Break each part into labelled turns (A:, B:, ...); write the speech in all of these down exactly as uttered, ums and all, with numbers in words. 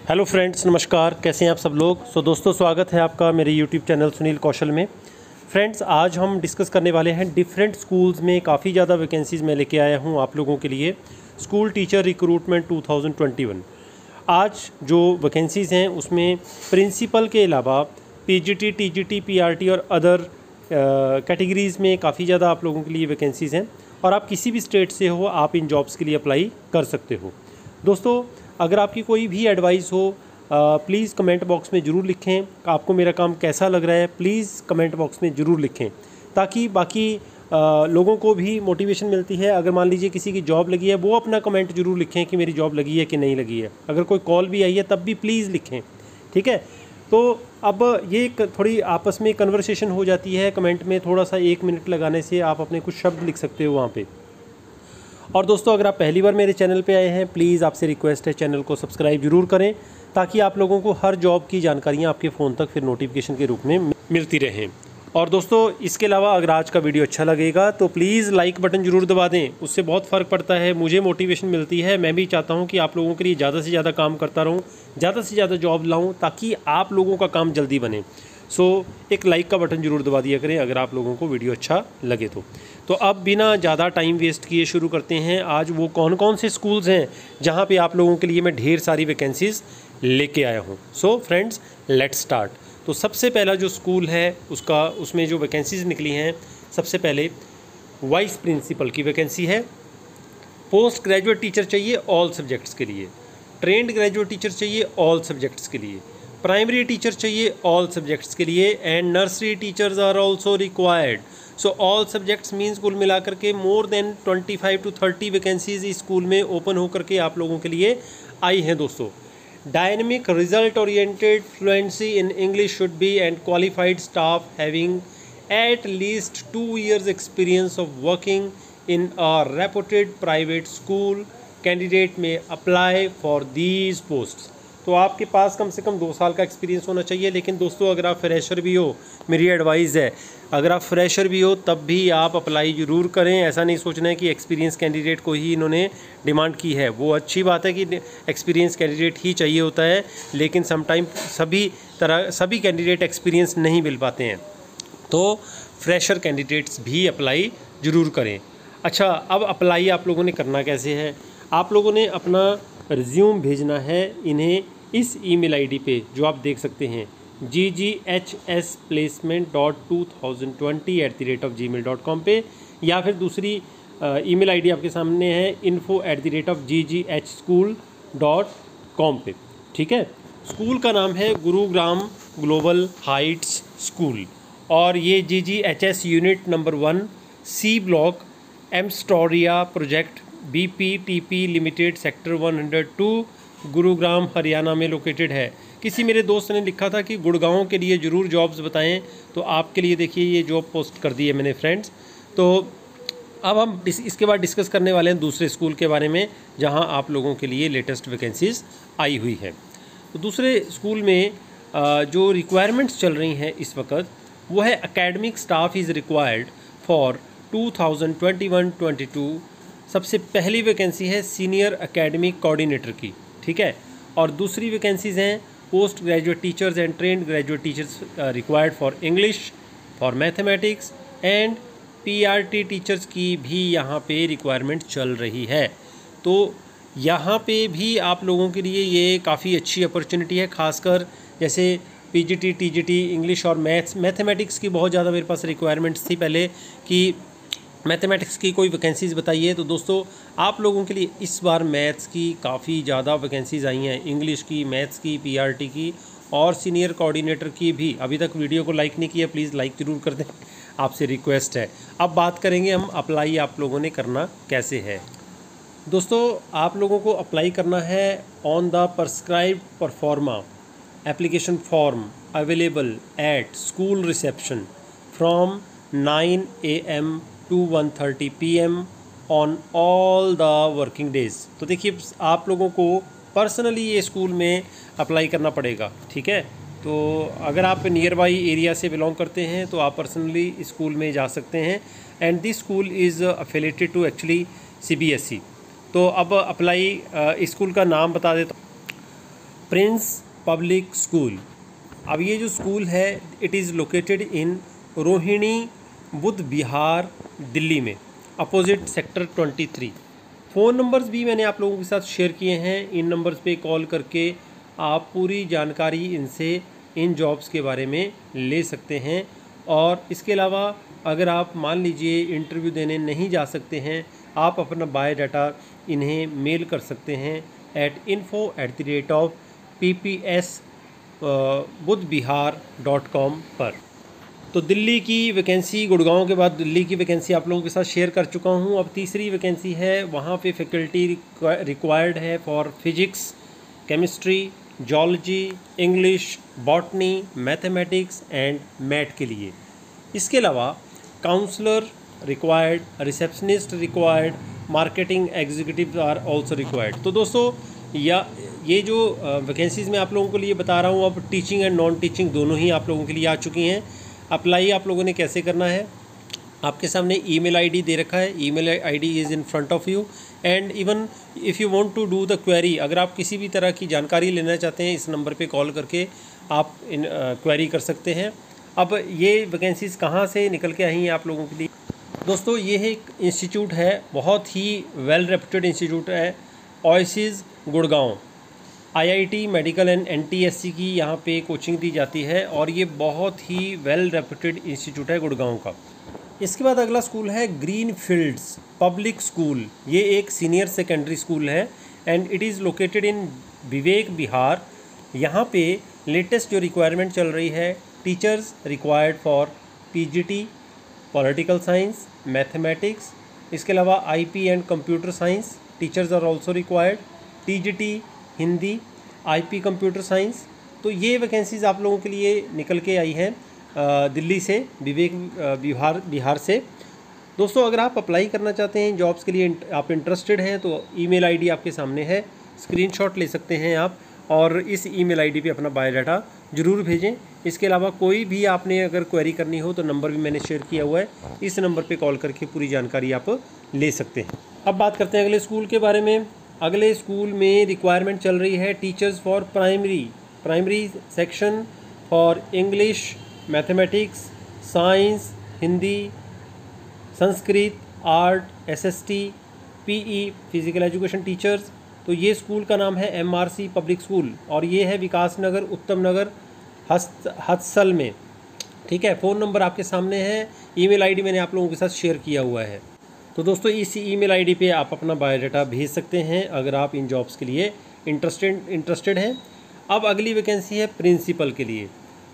A: Hello friends, नमस्कार। कैसे हैं आप सब लोग। सो so, दोस्तों, स्वागत है आपका मेरे यूट्यूब चैनल सुनील कौशल में। फ्रेंड्स, आज हम डिस्कस करने वाले हैं डिफरेंट स्कूल्स में काफ़ी ज़्यादा वैकेंसीज़ मैं लेके आया हूं आप लोगों के लिए। School teacher recruitment two thousand twenty one. आज जो वैकेंसीज़ हैं उसमें प्रिंसिपल के अलावा पीजीटी, टीजीटी, पीआरटी और अदर कैटेगरीज़ में काफ़ी ज़्यादा आप लोगों के लिए वैकेंसीज़ हैं और आप किसी भी स्टेट से हो, आप इन जॉब्स के लिए अप्लाई कर सकते हो। दोस्तों, अगर आपकी कोई भी एडवाइस हो प्लीज़ कमेंट बॉक्स में ज़रूर लिखें। आपको मेरा काम कैसा लग रहा है प्लीज़ कमेंट बॉक्स में ज़रूर लिखें, ताकि बाकी आ, लोगों को भी मोटिवेशन मिलती है। अगर मान लीजिए किसी की जॉब लगी है, वो अपना कमेंट ज़रूर लिखें कि मेरी जॉब लगी है कि नहीं लगी है। अगर कोई कॉल भी आई है तब भी प्लीज़ लिखें, ठीक है। तो अब ये एक थोड़ी आपस में कन्वर्सेशन हो जाती है कमेंट में। थोड़ा सा एक मिनट लगाने से आप अपने कुछ शब्द लिख सकते हो वहाँ पे। और दोस्तों, अगर आप पहली बार मेरे चैनल पे आए हैं, प्लीज़ आपसे रिक्वेस्ट है चैनल को सब्सक्राइब जरूर करें, ताकि आप लोगों को हर जॉब की जानकारियाँ आपके फ़ोन तक फिर नोटिफिकेशन के रूप में मिलती रहें। और दोस्तों, इसके अलावा अगर आज का वीडियो अच्छा लगेगा तो प्लीज़ लाइक बटन ज़रूर दबा दें। उससे बहुत फ़र्क पड़ता है, मुझे मोटिवेशन मिलती है। मैं भी चाहता हूँ कि आप लोगों के लिए ज़्यादा से ज़्यादा काम करता रहूँ, ज़्यादा से ज़्यादा जॉब लाऊँ, ताकि आप लोगों का काम जल्दी बने। सो एक लाइक का बटन ज़रूर दबा दिया करें अगर आप लोगों को वीडियो अच्छा लगे तो। तो अब बिना ज़्यादा टाइम वेस्ट किए शुरू करते हैं। आज वो कौन कौन से स्कूल्स हैं जहाँ पे आप लोगों के लिए मैं ढेर सारी वैकेंसीज़ लेके आया हूँ। So friends, let's start. तो सबसे पहला जो स्कूल है उसका उसमें जो वैकेंसीज़ निकली हैं, सबसे पहले वाइस प्रिंसिपल की वैकेंसी है। पोस्ट ग्रेजुएट टीचर चाहिए ऑल सब्जेक्ट्स के लिए। ट्रेंड ग्रेजुएट टीचर चाहिए ऑल सब्जेक्ट्स के लिए। प्राइमरी टीचर चाहिए ऑल सब्जेक्ट्स के लिए। And nursery teachers are also required. So all subjects means कुल मिलाकर के more than twenty five to thirty vacancies इस स्कूल में ओपन होकर के आप लोगों के लिए आई हैं। दोस्तों, dynamic result oriented fluency in English should be and qualified staff having at least two years experience of working in a reputed private school. Candidate में अप्लाई फॉर दीज पोस्ट्स। तो आपके पास कम से कम दो साल का एक्सपीरियंस होना चाहिए। लेकिन दोस्तों, अगर आप फ्रेशर भी हो, मेरी एडवाइस है, अगर आप फ्रेशर भी हो तब भी आप अप्लाई ज़रूर करें। ऐसा नहीं सोचना है कि एक्सपीरियंस कैंडिडेट को ही इन्होंने डिमांड की है। वो अच्छी बात है कि एक्सपीरियंस कैंडिडेट ही चाहिए होता है, लेकिन समटाइम सभी तरह सभी कैंडिडेट एक्सपीरियंस नहीं मिल पाते हैं। तो फ्रेशर कैंडिडेट्स भी अप्लाई ज़रूर करें। अच्छा, अब अप्लाई आप लोगों ने करना कैसे है। आप लोगों ने अपना रिज्यूम भेजना है इन्हें इस ईमेल आईडी पे जो आप देख सकते हैं, G G H S placement dot two thousand twenty at the rate of Gmail dot com पे, या फिर दूसरी ईमेल आईडी आपके सामने है info at the rate of G G H school dot com पे, ठीक है। स्कूल का नाम है गुरुग्राम ग्लोबल हाइट्स स्कूल, और ये G G H S unit number one, C block, Amstoria project, B P T P limited, sector one hundred two, Gurugram Haryana में located है। किसी मेरे दोस्त ने लिखा था कि गुड़गांव के लिए ज़रूर जॉब्स बताएं, तो आपके लिए देखिए ये जॉब पोस्ट कर दी है मैंने फ्रेंड्स। तो अब हम इसके बाद डिस्कस करने वाले हैं दूसरे स्कूल के बारे में, जहां आप लोगों के लिए लेटेस्ट वैकेंसीज आई हुई है। तो दूसरे स्कूल में जो रिक्वायरमेंट्स चल रही हैं इस वक्त, वो है academic staff is required for two thousand twenty one twenty two. सबसे पहली वैकेंसी है सीनियर एकेडमिक कोऑर्डिनेटर की, ठीक है। और दूसरी वैकेंसीज हैं post graduate teachers and trained graduate teachers required for English, for mathematics and PRT teachers की भी यहाँ पे रिक्वायरमेंट चल रही है। तो यहाँ पे भी आप लोगों के लिए ये काफ़ी अच्छी अपॉर्चुनिटी है, खासकर जैसे पीजीटी, टीजीटी, इंग्लिश और मैथ्स मैथमेटिक्स की बहुत ज़्यादा मेरे पास रिक्वायरमेंट्स थी पहले कि मैथमेटिक्स की कोई वैकेंसीज़ बताइए। तो दोस्तों, आप लोगों के लिए इस बार मैथ्स की काफ़ी ज़्यादा वैकेंसीज़ आई हैं, इंग्लिश की, मैथ्स की, पीआरटी की और सीनियर कोऑर्डिनेटर की भी। अभी तक वीडियो को लाइक नहीं किया, प्लीज़ लाइक ज़रूर कर दें, आपसे रिक्वेस्ट है। अब बात करेंगे हम अप्लाई आप लोगों ने करना कैसे है। दोस्तों, आप लोगों को अप्लाई करना है on the prescribed performa application form available at school reception from nine A M to one thirty P M on all the working days. तो देखिए, आप लोगों को पर्सनली ये स्कूल में अप्लाई करना पड़ेगा, ठीक है। तो अगर आप नियर बाई एरिया से बिलोंग करते हैं तो आप पर्सनली स्कूल में जा सकते हैं। And this school is affiliated to actually C B S E. तो अब अप्लाई स्कूल का नाम बता देता हूँ। Prince public school. अब ये जो स्कूल है it is located in Rohini Buddh Vihar Delhi में, अपोजिट सेक्टर तेईस। फ़ोन नंबर्स भी मैंने आप लोगों के साथ शेयर किए हैं। इन नंबर्स पे कॉल करके आप पूरी जानकारी इनसे इन जॉब्स के बारे में ले सकते हैं। और इसके अलावा अगर आप मान लीजिए इंटरव्यू देने नहीं जा सकते हैं, आप अपना बायोडाटा इन्हें मेल कर सकते हैं at info at the rate of P P S Buddh Vihar dot com पर। तो दिल्ली की वैकेंसी, गुड़गांव के बाद दिल्ली की वैकेंसी आप लोगों के साथ शेयर कर चुका हूं। अब तीसरी वैकेंसी है, वहां पे फैकल्टी रिक्वायर्ड है for physics, chemistry, zoology, English, botany, mathematics and math के लिए। इसके अलावा counsellor required, receptionist required, marketing executive are also required. तो दोस्तों या ये जो वैकेंसीज़ मैं आप लोगों के लिए बता रहा हूँ, अब टीचिंग एंड नॉन टीचिंग दोनों ही आप लोगों के लिए आ चुकी हैं। अप्लाई आप लोगों ने कैसे करना है, आपके सामने ईमेल आईडी दे रखा है। Email ID is in front of you and even if you want to do the query, अगर आप किसी भी तरह की जानकारी लेना चाहते हैं इस नंबर पे कॉल करके आप इन क्वेरी कर सकते हैं। अब ये वैकेंसीज़ कहाँ से निकल के आई हैं आप लोगों के लिए? दोस्तों ये एक इंस्टीट्यूट है, बहुत ही वेल रेप्यूटेड इंस्टीट्यूट है, oasis Gurgaon. IIT medical and NTSC की यहाँ पे कोचिंग दी जाती है और ये बहुत ही वेल रेप्यूटेड इंस्टीट्यूट है गुड़गांव का। इसके बाद अगला स्कूल है ग्रीन फील्ड्स पब्लिक स्कूल। ये एक सीनियर सेकेंडरी स्कूल है and it is located in Vivek Vihar. यहाँ पे लेटेस्ट जो रिक्वायरमेंट चल रही है, teachers required for PGT, political science, mathematics. इसके अलावा IP and computer science teachers are also required, TGT Hindi, IP computer science. तो ये वैकेंसीज़ आप लोगों के लिए निकल के आई हैं दिल्ली से, विवेक विहार बिहार से। दोस्तों अगर आप अप्लाई करना चाहते हैं जॉब्स के लिए, आप इंटरेस्टेड हैं, तो ईमेल आईडी आपके सामने है, स्क्रीनशॉट ले सकते हैं आप और इस ईमेल आईडी पे अपना बायोडाटा ज़रूर भेजें। इसके अलावा कोई भी आपने अगर क्वेरी करनी हो तो नंबर भी मैंने शेयर किया हुआ है, इस नंबर पे कॉल करके पूरी जानकारी आप ले सकते हैं। अब बात करते हैं अगले स्कूल के बारे में। अगले स्कूल में रिक्वायरमेंट चल रही है teachers for primary primary section for English, mathematics, science, Hindi, Sanskrit, art, SST, PE, physical education teachers. तो ये स्कूल का नाम है एमआरसी पब्लिक स्कूल और ये है विकास नगर, उत्तम नगर, हस्त हत्सल में। ठीक है, फ़ोन नंबर आपके सामने है, ईमेल आईडी मैंने आप लोगों के साथ शेयर किया हुआ है। तो दोस्तों इस ईमेल आईडी पे आप अपना बायोडाटा भेज सकते हैं अगर आप इन जॉब्स के लिए इंटरेस्टेड इंटरेस्टेड हैं। अब अगली वैकेंसी है प्रिंसिपल के लिए।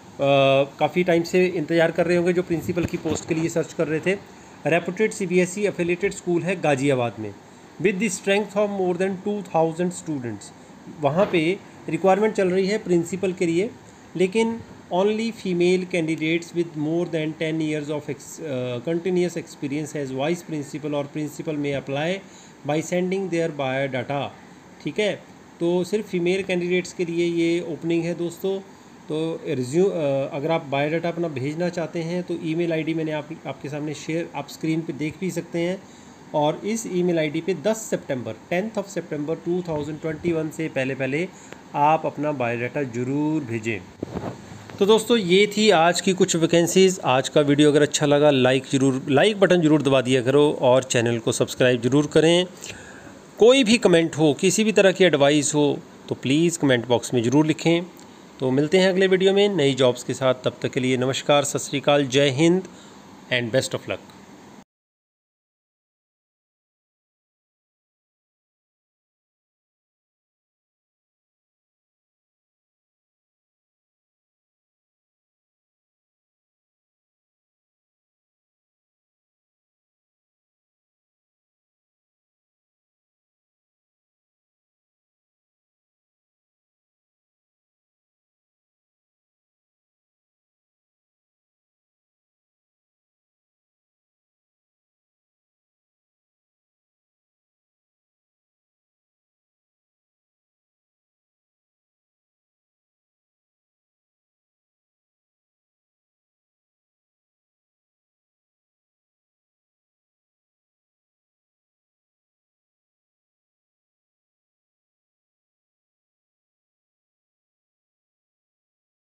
A: काफ़ी टाइम से इंतज़ार कर रहे होंगे जो प्रिंसिपल की पोस्ट के लिए सर्च कर रहे थे। रेपुटेड सीबीएसई एफिलिएटेड स्कूल है गाज़ियाबाद में with the strength of more than two thousand students. वहाँ पे रिक्वायरमेंट चल रही है प्रिंसिपल के लिए, लेकिन only female candidates with more than ten years of ex, uh, continuous experience as vice principal or principal may apply by sending their biodata। ठीक है, तो सिर्फ फीमेल कैंडिडेट्स के लिए ये ओपनिंग है दोस्तों। तो रिज्यू अगर आप बायोडाटा अपना भेजना चाहते हैं तो ईमेल आईडी मैंने आप आपके सामने शेयर आप स्क्रीन पे देख भी सकते हैं और इस ईमेल आईडी पे दस सितंबर tenth of September two thousand twenty one से पहले पहले आप अपना बायोडाटा ज़रूर भेजें। तो दोस्तों ये थी आज की कुछ वैकेंसीज़। आज का वीडियो अगर अच्छा लगा लाइक ज़रूर लाइक बटन ज़रूर दबा दिया करो और चैनल को सब्सक्राइब ज़रूर करें। कोई भी कमेंट हो, किसी भी तरह की एडवाइस हो तो प्लीज़ कमेंट बॉक्स में ज़रूर लिखें। तो मिलते हैं अगले वीडियो में नई जॉब्स के साथ। तब तक के लिए नमस्कार, सत Shri Akal, Jai Hind and best of luck.